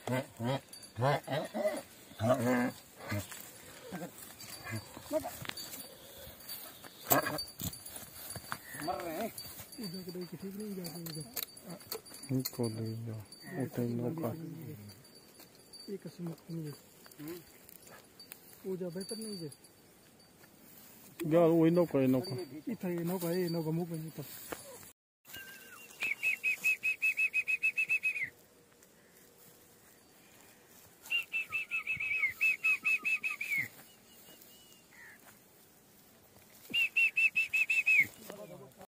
मर रहे हैं इनको ले जाओ उठे नौका एक असमत नहीं है वो जा बेहतर नहीं है यार वही नौका इतना ये नौका मुंह पे नहीं था